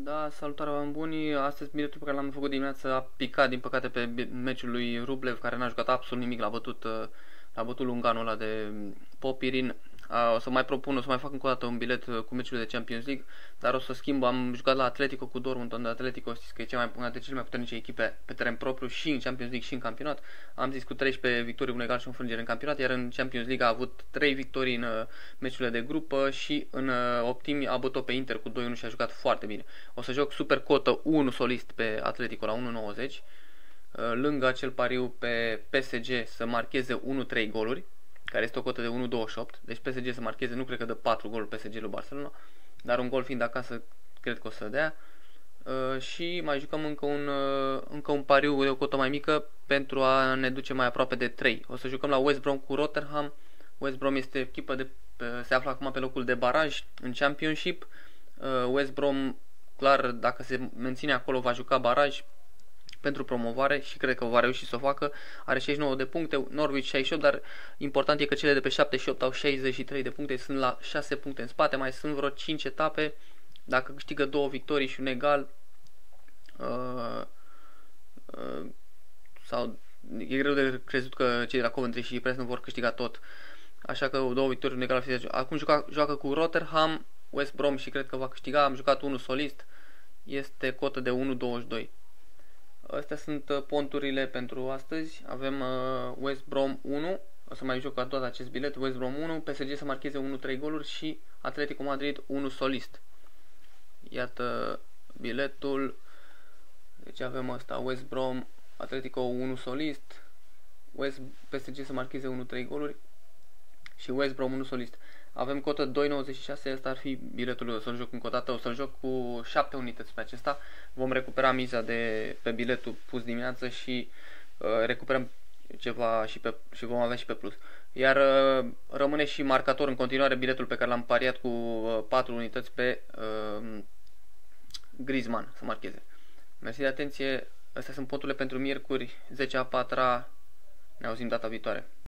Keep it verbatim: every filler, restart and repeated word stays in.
Da, salutare, oameni buni. Astăzi biletul pe care l-am făcut dimineața a picat, din păcate, pe bi- meciul lui Rublev, care n-a jucat absolut nimic. L-a bătut, uh, l-a bătut lunganul ăla de Popirin. Uh, o să mai propun, o să mai fac încă o dată un bilet uh, cu meciul de Champions League, dar o să schimb. Am jucat la Atletico cu Dortmund, unde Atletico știți că e cea mai, una dintre cele mai puternice echipe pe teren propriu și în Champions League și în campionat. Am zis cu treisprezece victorii, un egal și o înfrângere în campionat, iar în Champions League a avut trei victorii în uh, meciurile de grupă și în uh, optimi a bătut pe Inter cu doi unu și a jucat foarte bine. O să joc super cotă unu solist pe Atletico la unu virgulă nouăzeci, uh, lângă acel pariu pe P S G să marcheze unu trei goluri, care este o cotă de unu virgulă douăzeci și opt. Deci P S G să marcheze, nu cred că dă patru goluri P S G lui Barcelona, dar un gol fiind acasă, cred că o să dea. Uh, și mai jucăm încă un, uh, încă un pariu de o cotă mai mică pentru a ne duce mai aproape de trei. O să jucăm la West Brom cu Rotherham. West Brom este echipă de, uh, se află acum pe locul de baraj în Championship. Uh, West Brom, clar, dacă se menține acolo, va juca baraj pentru promovare și cred că va reuși să o facă. Are șaizeci și nouă de puncte, Norwich șaizeci și opt, dar important e că cele de pe șaptezeci și opt au șaizeci și trei de puncte, sunt la șase puncte în spate, mai sunt vreo cinci etape. Dacă câștigă două victorii și un egal, uh, uh, sau e greu de crezut că cei de la Coventry și Preston vor câștiga tot. Așa că două victorii, un egal. Acum joacă, joacă cu Rotherham, West Brom și cred că va câștiga. Am jucat unul solist, este cotă de unu virgulă douăzeci și doi. Astea sunt uh, ponturile pentru astăzi. Avem uh, West Brom unu, o să mai joc a doua acest bilet, West Brom unu, P S G să marcheze unu trei goluri și Atletico Madrid unu solist. Iată biletul. Deci avem asta, West Brom, Atletico unu solist, West, P S G să marcheze unu trei goluri și West Brom unu solist. Avem cotă doi virgulă nouăzeci și șase, asta ar fi biletul, o să-l joc încă o dată, o să-l joc cu șapte unități pe acesta. Vom recupera miza de pe biletul pus dimineață și uh, recuperăm ceva și, pe, și vom avea și pe plus. Iar uh, rămâne și marcator în continuare biletul pe care l-am pariat cu uh, patru unități pe uh, Griezmann să marcheze. Mersi de atenție, astea sunt ponturile pentru miercuri, zece a patra, ne auzim data viitoare.